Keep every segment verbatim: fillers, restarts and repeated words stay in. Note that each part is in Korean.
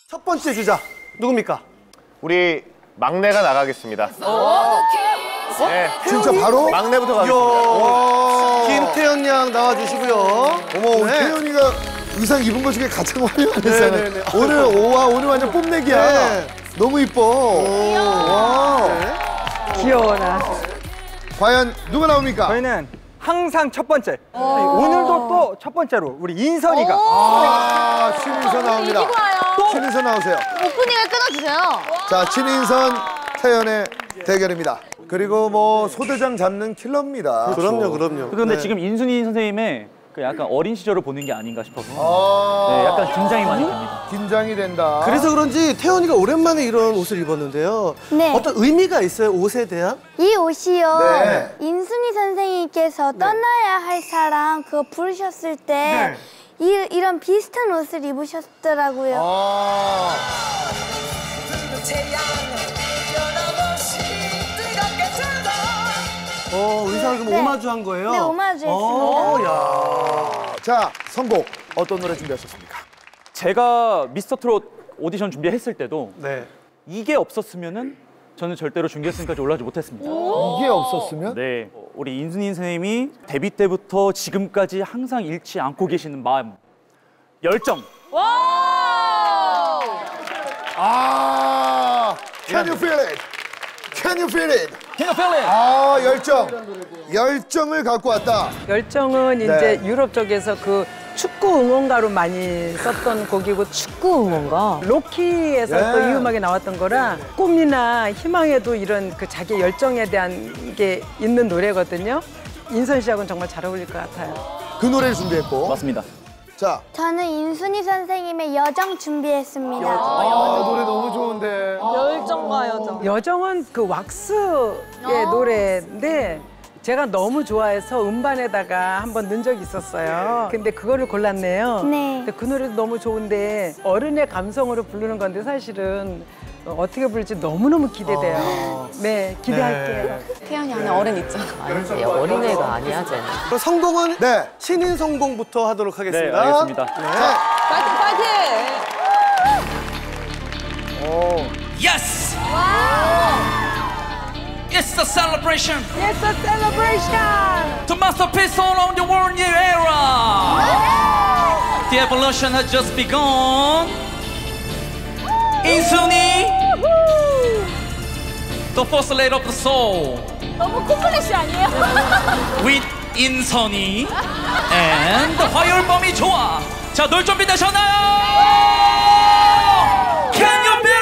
첫 번째 주자 누굽니까? 우리 막내가 나가겠습니다. 어? 네. 진짜 바로? 막내부터 가겠습니다. 김태현 양 나와주시고요. 어머, 네. 태연이가 의상 입은 것 중에 가장 화려한 네, 의상을. 네, 네. 오늘, 오와 오늘 완전 뽐내기야. 네. 너무 이뻐. 와. 네. 귀여워라. 과연 누가 나옵니까? 저희는 항상 첫 번째. 오늘도 또 첫 번째로 우리 인선이가. 아, 신인선 나옵니다. 이기고 와요. 신인선 나오세요. 오프닝을 끊어주세요. 자, 신인선, 태연의 대결입니다. 그리고 뭐 소대장 잡는 킬러입니다. 그럼요, 그럼요. 그런데 네. 지금 인순이 선생님의 그 약간 어린 시절을 보는 게 아닌가 싶어서 아, 네, 약간 긴장이 많이 됩니다. 긴장이 된다. 그래서 그런지 태연이가 오랜만에 이런 옷을 입었는데요. 네. 어떤 의미가 있어요, 옷에 대한? 이 옷이요. 네. 인순이 선생님께서 떠나야 할 사람 그거 부르셨을 때 이, 이런 비슷한 옷을 입으셨더라고요. 아. 어, 의상을 그럼 네. 오마주한 거예요? 네, 오마주 어, 했습니다. 야. 자, 선곡 어떤 노래 준비하셨습니까? 제가 미스터 트롯 오디션 준비했을 때도 네. 이게 없었으면은 저는 절대로 준결승까지 올라가지 못했습니다. 이게 없었으면? 네, 우리 인순이 선생님이 데뷔 때부터 지금까지 항상 잃지 않고 계시는 마음, 열정. 아, Can you feel it? Can you feel it? Can you feel it? 아, 열정. 열정을 갖고 왔다. 열정은 네. 이제 유럽 쪽에서 그 축구 응원가로 많이 썼던 곡이고 축구 응원가? 로키에서 네. 또 이 음악이 나왔던 거라 꿈이나 희망에도 이런 그 자기 열정에 대한 게 있는 노래거든요. 인선 씨하고는 정말 잘 어울릴 것 같아요. 그 노래를 준비했고. 맞습니다. 자, 저는 인순이 선생님의 여정 준비했습니다. 아, 노래 너무 좋은데. 열정과 여정. 여정은 그 왁스의 노래인데 제가 너무 좋아해서 음반에다가 한번 넣은 적이 있었어요. 근데 그거를 골랐네요. 네. 근데 그 노래도 너무 좋은데 어른의 감성으로 부르는 건데 사실은 어떻게 부를지 너무너무 기대돼요. 네, 기대할게요. 태연이 안에 어른 있잖아. 아니지, 어린애가 아니야, 쟤는. 그럼 성공은 네. 신인 성공부터 하도록 네, 하겠습니다. 알겠습니다. 자, 파이팅, 파이팅! Yes! It's a celebration It's a celebration! to masterpiece all on the world new era. The evolution has just begun. 인순이, the first lady of the soul. 너무 콤플렉시 아니에요? With 인선이 and 화요일밤이 좋아. 자, 놀 준비 되셨나요? Can you feel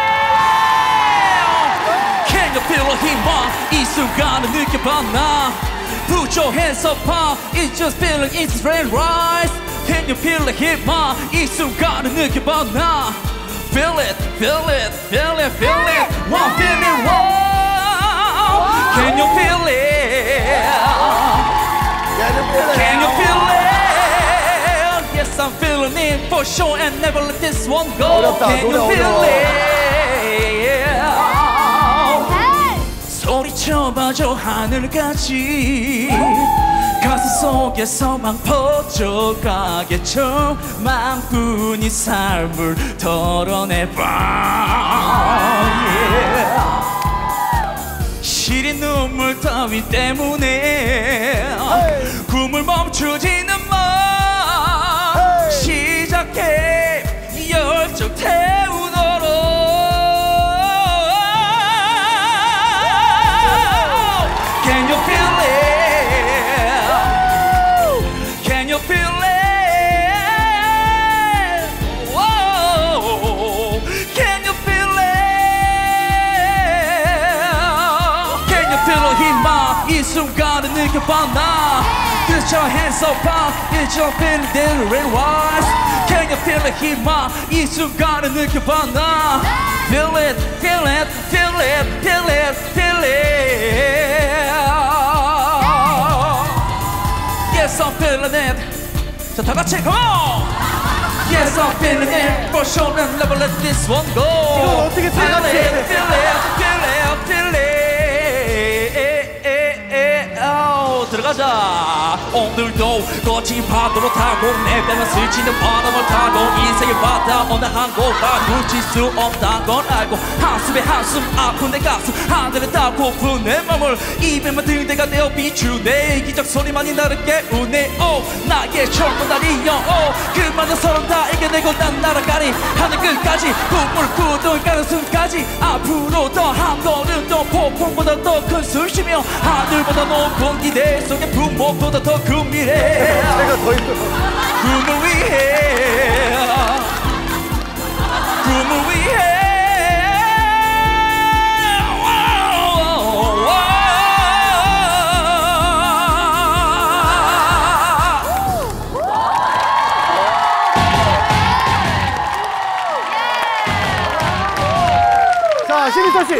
it? Can you feel the 힘과 이 순간을 느껴봤나? Put your hands up high. It's just feeling it's red rise. Can you feel the 힘과 이 순간을 느껴봤나? Feel it, feel it, feel it, feel it. One feeling, wow. Can you feel it? Can you feel it? Yes, I'm feeling it for sure and never let this one go. 어렵다, Can you 노래 feel 어려워. it? 소리쳐봐줘 하늘까지 가슴 속에서만 퍼져가겠죠. 마음뿐인 삶을 덜어내봐. Yeah. 시린 눈물 따위 때문에 꿈을 멈추지는 마. 시작해 열정 태우도록. Can you feel it? Can you feel it? Whoa. Can you feel it? Can you feel the 힘아 이 순간을 느껴봤나? Put your hands up high. It's your feeling that red wise. Can you feel the 힘아 이 순간을 느껴봤나? Feel it, feel it, feel it, feel it, feel it. Yes, I'm feeling it. 자, 다 같이 come on. Yes, I'm feeling it. For sure, and never let this one go. 이건 어떻게 다 같이 Feel 해? it, feel it, feel it, feel it. Oh, 들어가자. 오늘도 거친 파도로 타고 내 뺨을 스치는 바람을 타고 인생의 바다 때마다 어느 한곳 놓칠 수 없단 건 알고 한숨에 한숨 아픈 내 가슴 하늘에 닿고픈 내 맘을 입에만 들대가 되어 비추네 기적 소리만이 나를 깨우네 오 나의 철권다리여 오 그마다 서로 다 이겨내고 난 날아가니 하늘 끝까지 꿈을 꾸던 가능성까지 앞으로 더 한 걸음 더 폭풍보다 더 큰 숨쉬며 하늘보다 높은 기대 속에 부모보다 더 큰 미래 제가 더 힘들어. 꿈을 위해 꿈을 위해 자, 신희서 씨.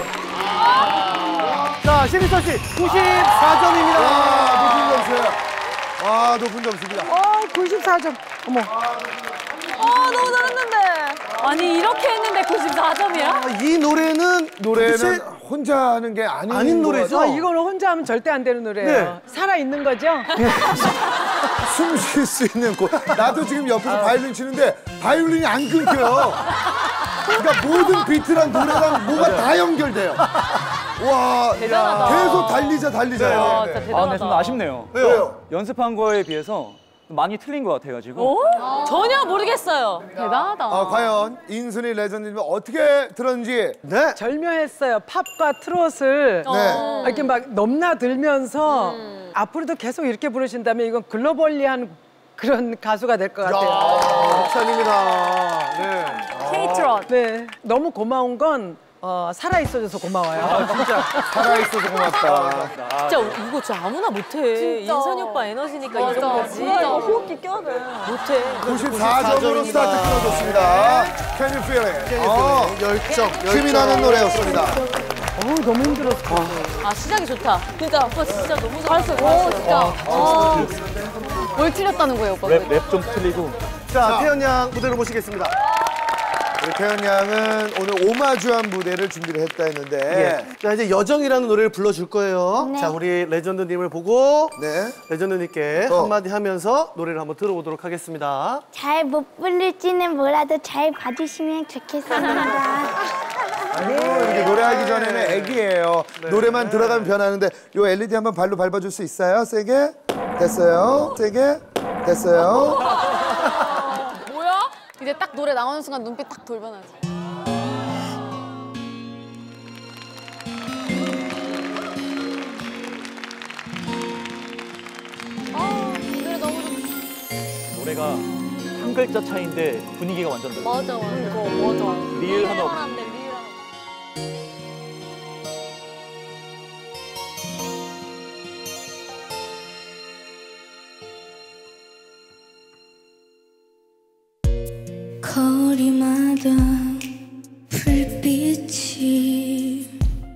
자, 신희서 씨. 구십사 점입니다. 와, 높은 점수예요. 와, 높은 점수입니다. 어, 구십사 점. 어머. 어, 너무 잘했는데. 아니, 이렇게 했는데 구십사 점이야? 아, 이 노래는 노래는 도대체 혼자 하는 게 아닌, 아닌 노래죠? 아, 이거는 혼자 하면 절대 안 되는 노래예요. 네. 살아 있는 거죠? 숨 쉴 수 있는 곳. 나도 지금 옆에서 바이올린 치는데 바이올린이 안 끊겨요. 그러니까 모든 비트랑 노래랑 뭐가 다 연결돼요. 와, 대단하다. 계속 달리자 달리자. 네. 와, 네. 진짜 아, 대단하다. 근데 좀 아쉽네요. 왜요? 연습한 거에 비해서 많이 틀린 것 같아가지고. 어? 전혀 모르겠어요. 대단하다. 아, 과연 인순이 레전드님 어떻게 들었는지. 네. 절묘했어요. 팝과 트롯을 네. 이렇게 막 넘나들면서 앞으로도 계속 이렇게 부르신다면 이건 글로벌리한 그런 가수가 될 것 같아요. 박찬입니다. 네. K-트롯. 네, 너무 고마운 건 어, 살아있어줘서 고마워요. 진짜 살아있어서 고맙다. 진짜 이거 진짜 아무나 못해. 인선이 오빠 에너지니까 맞아. 이런 거지. 진짜 호흡기 껴야 돼. 못해. 구십사 점으로 점입니다. 스타트 끊어줬습니다. Can you feel it? 어, 열정. 힘이 나는 노래였습니다. 어우, 너무 힘들었어. 아 시작이 좋다. 진짜. 오빠 진짜 너무 잘했어. 잘했어. 오, 진짜. 어. 뭘 틀렸다는 거예요, 오빠? 랩 좀 틀리고. 자, 태연 양 무대로 모시겠습니다. 우리 태연 양은 오늘 오마주한 무대를 준비를 했다 했는데. 예. 자, 이제 여정이라는 노래를 불러줄 거예요. 네. 자, 우리 레전드님을 보고 네. 레전드님께 어. 한마디 하면서 노래를 한번 들어보도록 하겠습니다. 잘 못 부를지는 몰라도 잘 봐주시면 좋겠습니다. 아이고, 이렇게 노래하기 전에는 애기예요. 노래만 들어가면 변하는데 요 엘이디 한번 발로 밟아줄 수 있어요? 세게? 됐어요. 세게? 됐어요. 뭐야? 이제 딱 노래 나오는 순간 눈빛 딱 돌변하지. 아, 노래 너무 좋다. 노래가 한 글자 차이인데 분위기가 완전 달라. 맞아, 맞아. 이거 맞아. 리을 하나 없- 하나인데, 리을 하나. 거리마다 불빛이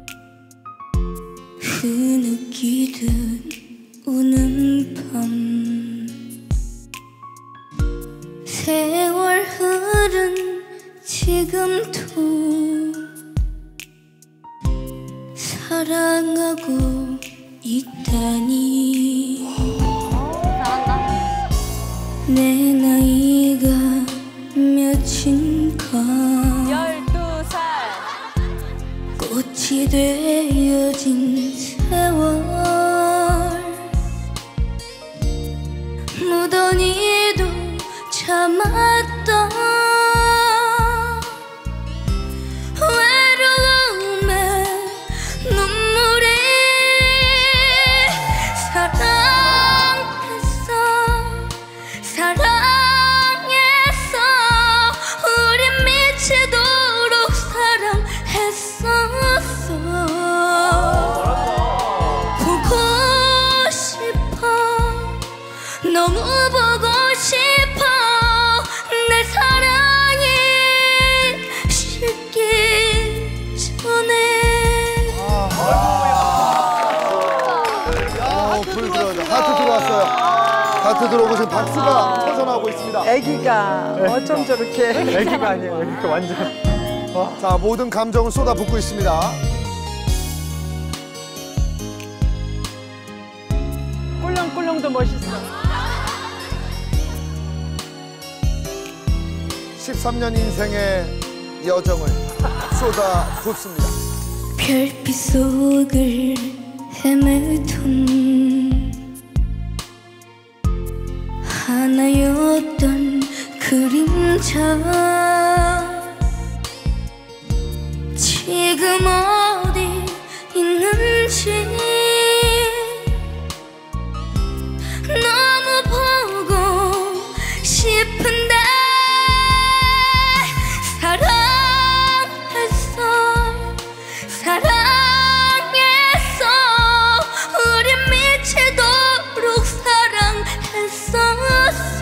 흐느끼듯 우는 밤 세월 흐른 지금도 사랑하고 있다니 내 나이가 몇인가 열두 살. 꽃이 되어진 세월 무더니도 참았던 외로움에 눈물이 사랑했어 사랑했어 우린 미치도록 사랑했었어 보고 싶어 너무 보고 싶어 내 사랑이 식기 전에 어, 불 들어왔어요. 하트 들어왔어요. 하트 들어오고 지금 박수가 터져나오고 있습니다. 애기가 어쩜 저렇게. 애기가 아니에요. 이렇게 완전. 자, 모든 감정을 쏟아붓고 있습니다. 꿀렁꿀렁도 멋있어. 이천이십삼 년 인생의 여정을 쏟아붓습니다. 별빛 속을 헤매던 하나였던 그림자 지금 어디 있는지 너무 보고 싶은데 사랑했어 사랑했어 우린 미치도록 사랑했었어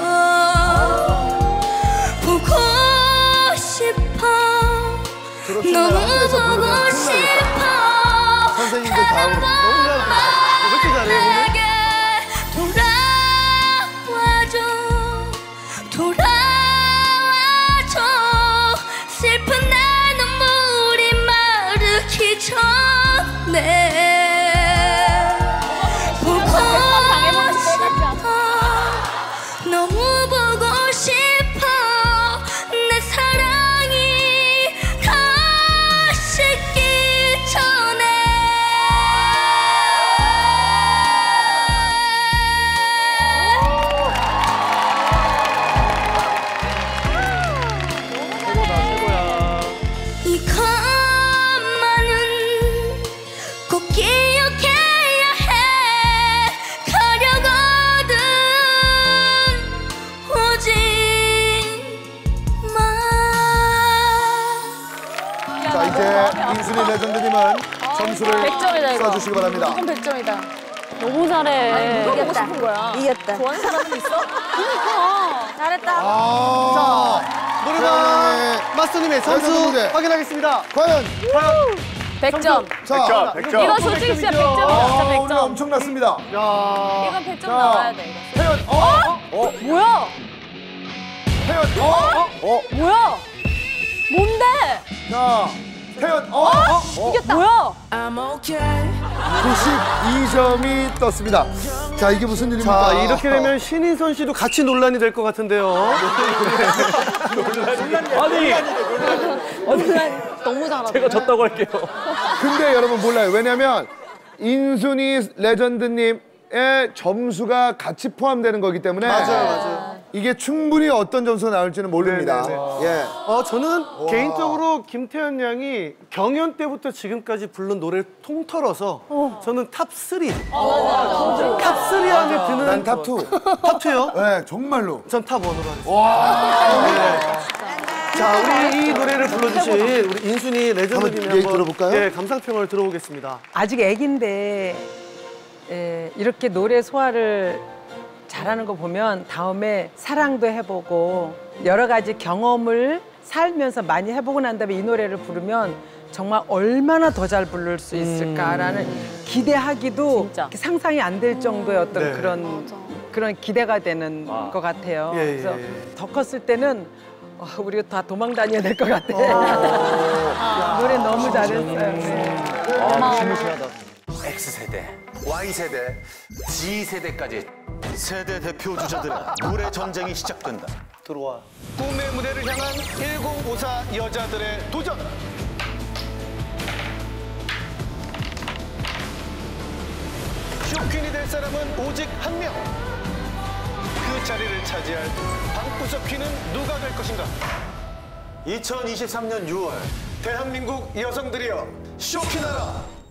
보고 싶어 너무 보고 싶어 선생님들 다음으로 너무 잘한다. 왜 이렇게 잘해, 오늘? 내게 돌아와줘 돌아와줘 슬픈 내 눈물이 마르기 전에 보고 싶어 너무 보고 싶어 내 사랑이 가시기 전에 이것만은 꼭 기억해야 해 가려거든 오지마 자, 이제 인순이 레전드님은 점수를 백 점이다, 이거. 써주시기 바랍니다. 무조건 백 점이다. 너무 잘해. 누가 보고 싶은 거야? 이겼다 좋아하는 사람도 있어? 그러니까. 잘했다. 아, 노래방 마스터님의 점수 레전드 무대. 확인하겠습니다. 과연 백 점. 자, 백 점, 백 점. 이거 솔직히 진짜 백 점이다. 진짜 아, 백 오늘 점. 엄청났습니다. 야. 이건 백 점 나와야 돼. 이거. 태연, 어? 뭐야? 태연, 어? 어? 뭐야? 뭔데? 자, 태연, 어? 어? 이겼다. 뭐야? 구십이 점이 떴습니다. 자, 이게 무슨 일입니까? 자, 이렇게 되면 신인선 씨도 같이 논란이 될 것 같은데요. 아니 너무 잘하네. 제가 졌다고 할게요. 근데 여러분 몰라요. 왜냐면 인순이 레전드님의 점수가 같이 포함되는 거기 때문에 맞아요, 맞아요. 이게 충분히 어떤 점수가 나올지는 모릅니다. 네네네. 예. 어, 저는 개인적으로 김태현 양이 경연 때부터 지금까지 부른 노래를 통틀어서 저는 탑삼. 탑삼 안에 드는 난 탑투. 탑이요? 네, 정말로. 전 탑원으로 하겠습니다. 네. 자, 우리 이 노래를 불러주신 우리 인순이 레전드님이 한번 얘기 들어볼까요? 예, 감상평을 들어보겠습니다. 아직 애기인데 에, 이렇게 노래 소화를 잘하는 거 보면 다음에 사랑도 해보고 여러 가지 경험을 살면서 많이 해보고 난 다음에 이 노래를 부르면 정말 얼마나 더 잘 부를 수 있을까라는 기대하기도 진짜. 이렇게 상상이 안 될 정도의 어떤 네. 그런 그런 기대가 되는 것 같아요. 예, 예, 그래서 예. 더 컸을 때는 어, 우리가 다 도망 다녀야 될 것 같아. 노래 너무 잘했어요. 네. X세대, Y세대, G세대까지 세대 대표 주자들의 노래 전쟁이 시작된다. 들어와. 꿈의 무대를 향한 천오십사 여자들의 도전. 쇼퀸이 될 사람은 오직 한 명. 그 자리를 차지할 방구석 퀸은 누가 될 것인가? 이천이십삼 년 유월 대한민국 여성들이여 쇼퀸하라.